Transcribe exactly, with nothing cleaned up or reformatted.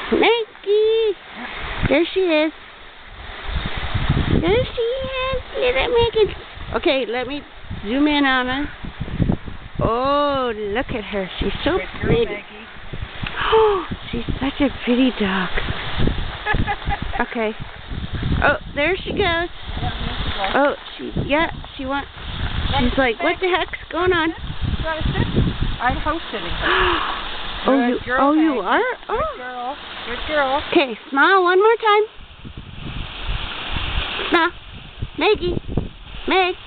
Maggie! There she is. There she is. Little Maggie. Okay, let me zoom in on her. Oh, look at her. She's so pretty. Oh, she's such a pretty dog. Okay. Oh, there she goes. Oh, she, yeah, she wants, she's like, what the heck's going on? I'm house sitting. Oh, you, oh, you are? Oh. Good girl. Good girl. Okay, smile one more time. Smile. Maggie. Meg.